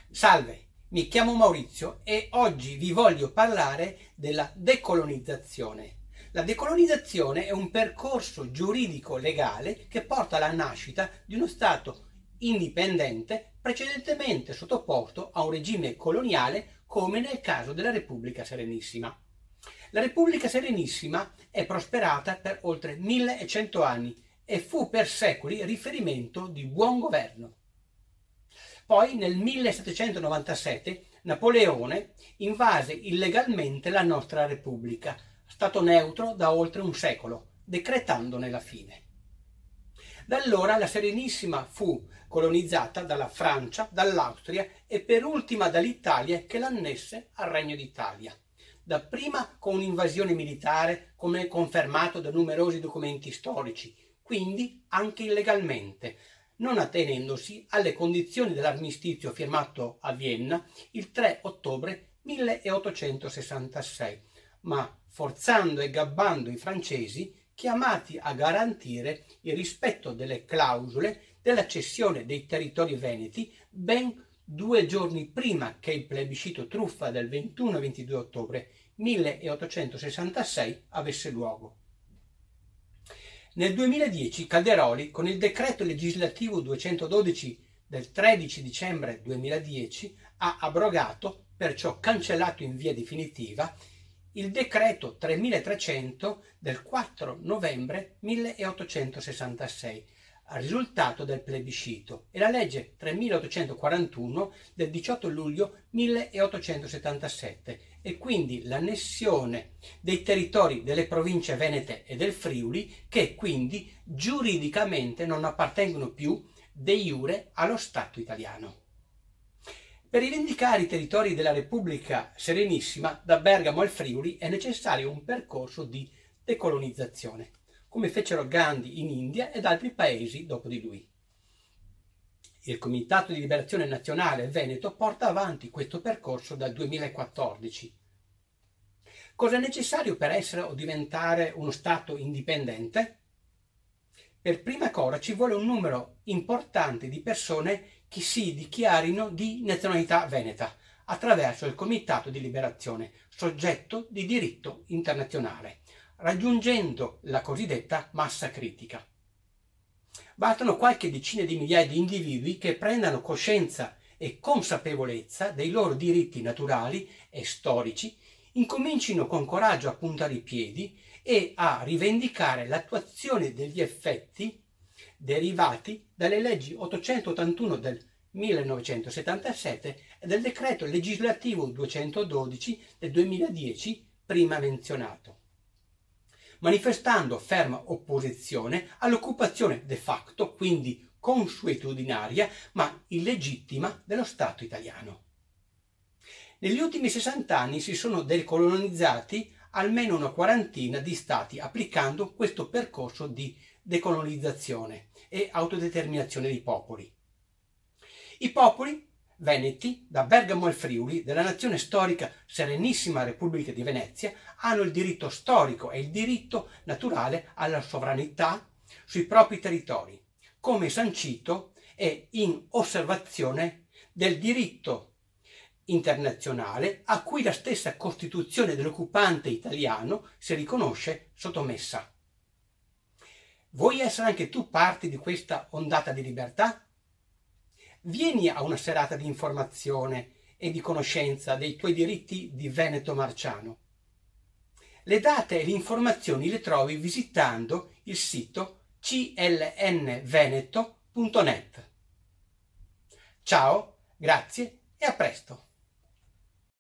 Salve, mi chiamo Maurizio e oggi vi voglio parlare della decolonizzazione. La decolonizzazione è un percorso giuridico-legale che porta alla nascita di uno Stato indipendente precedentemente sottoposto a un regime coloniale, come nel caso della Repubblica Serenissima. La Repubblica Serenissima è prosperata per oltre 1100 anni e fu per secoli riferimento di buon governo. Poi nel 1797 Napoleone invase illegalmente la nostra Repubblica, stato neutro da oltre un secolo, decretandone la fine. Da allora la Serenissima fu colonizzata dalla Francia, dall'Austria e per ultima dall'Italia, che l'annesse al Regno d'Italia. Dapprima con un'invasione militare, come confermato da numerosi documenti storici, quindi anche illegalmente, non attenendosi alle condizioni dell'armistizio firmato a Vienna il 3 ottobre 1866, ma forzando e gabbando i francesi, chiamati a garantire il rispetto delle clausole della cessione dei territori veneti ben 2 giorni prima che il plebiscito truffa del 21 e 22 ottobre 1866 avesse luogo. Nel 2010 Calderoli, con il decreto legislativo 212 del 13 dicembre 2010, ha abrogato, perciò cancellato in via definitiva, il decreto 3300 del 4 novembre 1866, risultato del plebiscito, e la legge 3841 del 18 luglio 1877, e quindi l'annessione dei territori delle province venete e del Friuli, che quindi giuridicamente non appartengono più de iure allo Stato italiano. Per rivendicare i territori della Repubblica Serenissima, da Bergamo al Friuli, è necessario un percorso di decolonizzazione, come fecero Gandhi in India ed altri paesi dopo di lui. Il Comitato di Liberazione Nazionale Veneto porta avanti questo percorso dal 2014. Cosa è necessario per essere o diventare uno Stato indipendente? Per prima cosa ci vuole un numero importante di persone che si dichiarino di nazionalità veneta attraverso il Comitato di Liberazione, soggetto di diritto internazionale, raggiungendo la cosiddetta massa critica. Bastano qualche decina di migliaia di individui che prendano coscienza e consapevolezza dei loro diritti naturali e storici, incomincino con coraggio a puntare i piedi e a rivendicare l'attuazione degli effetti derivati dalle leggi 881 del 1977 e del decreto legislativo 212 del 2010 prima menzionato, manifestando ferma opposizione all'occupazione de facto, quindi consuetudinaria ma illegittima, dello Stato italiano. Negli ultimi 60 anni si sono decolonizzati almeno una quarantina di stati applicando questo percorso di decolonizzazione e autodeterminazione dei popoli. I popoli veneti, da Bergamo al Friuli, della nazione storica Serenissima Repubblica di Venezia, hanno il diritto storico e il diritto naturale alla sovranità sui propri territori, come sancito e in osservazione del diritto internazionale a cui la stessa Costituzione dell'occupante italiano si riconosce sottomessa. Vuoi essere anche tu parte di questa ondata di libertà? Vieni a una serata di informazione e di conoscenza dei tuoi diritti di Veneto Marciano. Le date e le informazioni le trovi visitando il sito clnveneto.net. Ciao, grazie e a presto!